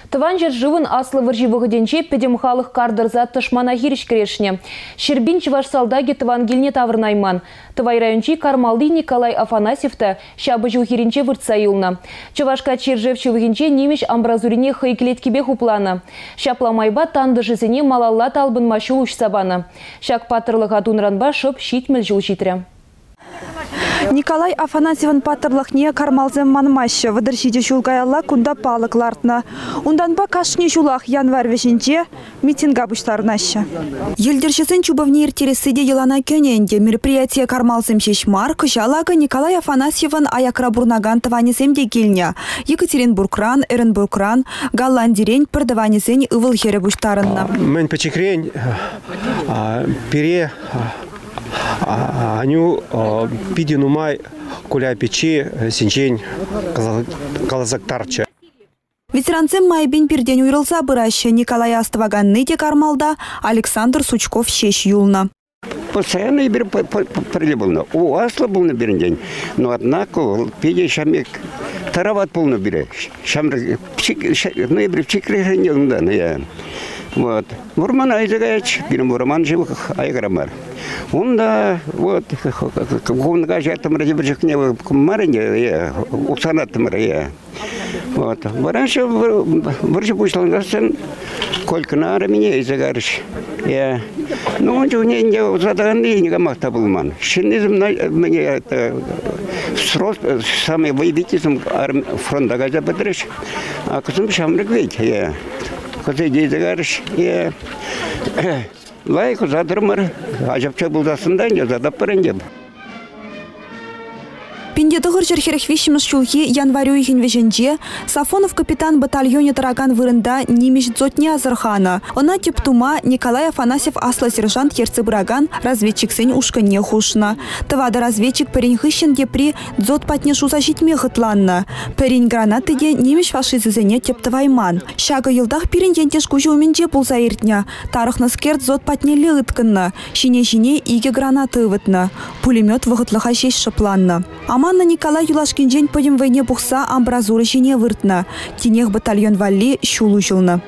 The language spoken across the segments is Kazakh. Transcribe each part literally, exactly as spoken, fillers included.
Тыван жер живын аслы вырживығыденче педем халық кардырза тышмана хириш крешне. Щербин Чувашсалдаги тыван гилне таврнайман. Тывай райончи Кармалды Николай Афанасьевта шабы жухиринче выртса юлна. Чувашка чержевчевыгенче немеш амбразурине хайклеткебе хуплана. Шапламайба тандышызене малалла талбын машу уш сабана. Шак патырлық атунранба шып щитмел жул житря. Николай Афанасьеван патырлықне кармалзем манмашы выдыршиде шулгаялла кунда палық лартна. Унданба кашни шулах январь вешінче митинга бұштарнашы. Елдершесін чубовне иртересіде елана көненде мероприятие кармалзем шешмар, кышалага Николай Афанасьеван аякра бурнаган таванеземде келне. Екатеринбургран, Эренбургран, Голландирень пірдаванезен ывыл хері бұштарынна. Мен пачекрень пере Аню пидину май куля печи синчень калазактарча. Ветеранцем майбин перден уйрылса быраща Николай Астываганны де кармалда Александр Сучков шеш юлна. Постоянно бир прилибылна. У асла был на день. Но однако пиде шамик тарават полно бире. Шамры ну бир чикре не я. Вот. Мурман айзагач, бир мурман живых айграмар. Он да, вот, он гажет там разобрать не марине, я, усанат мария. Вот. Вораньше вроде пустил гасен, сколько на армии загарш. Я, ну он же не не заданный не гамахта был ман. Шинизм мне это срос самый воевитизм фронта газа подрешь, а кусом шамрик ведь я. Когда загарш, я лайку задырмыр, ажапча булдасында не задап парендем. Пиндетығыр жерхеріх вешіміз шулхи январю ихин веженже Сафонов капитан батальоне тараган вырында немеш дзотне азырхана. Она тептума Николай Афанасьев асла сержант ерцы браган разведчик сень ушка не хушна. Тавада разведчик перень хыщенге при дзот патне шуза житме хытланна. Перень гранатыге немеш фашизызене тептывайман. Шага йылдах перень ентеш кужу уменже пулза иртня. Тарых наскерт дзот патне лыгытканна. Шине-шине иге гранаты вытна. Пулемет вғытлыха шеш шыпланна. Аманна Николай Юлашкинжен пойдем войне пухса амбразуры шине выртна. Тенех батальон валли шулу жылна.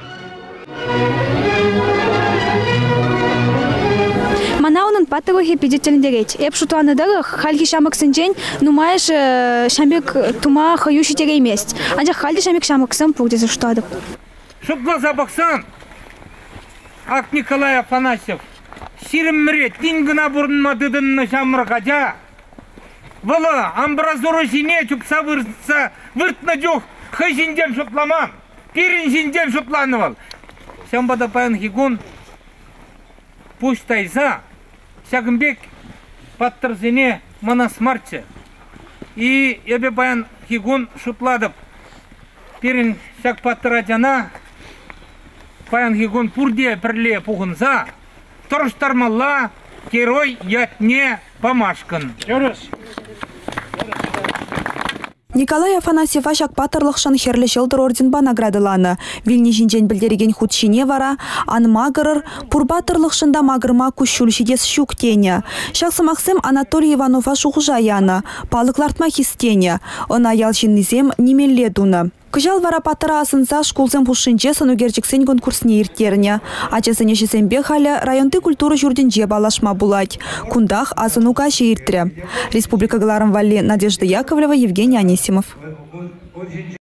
Манаунын патылығы педетеліндерет. Эп шутланыдары хальги шамық сінжен нумаеш шамбек тума хаюши тере мест. Анжа хальди шамбек шамық сын пурдезі шутадып. Шутла забақсан, ак Николай Афанасьев, сирім мірет, дингіна бұрын мадыдынны шамыр қажа. Вала, амбразуры жине чупса выртса, выртна жух, хай жинден шутламан, пирин жинден шутланывал. Сямбада паян хигун, пусть тайза, сягымбек паттыр зене мана смарчы. И ебе паян хигун шутладып, пирин сяг паттыра жана, паян хигун пурде пірле пухынза, тұрыштармалла, герой ятне помашкан. Николай Афанасьев ашак патырлықшын херлі жылдыр орденба наградыланы. Вильни жинжен білдереген худшине вара, ан магырыр, пурбатырлықшында магырма күшшүлшидес щук тене. Шақсы мақсым Анатолий Иванова шуғыжа яны, палықлартма хистене. Она ялшин низем немелле дуны. Кыжал вара патыра асынса шкулзем пушинче санугерчиксен конкурсне иртерне. Ачасыне шесембе халі районты культуры жүрденже балашма булать. Кундах асынука шеиртре. Республика Галарым Валли Надежда Яковлева, Евгений Анисимов.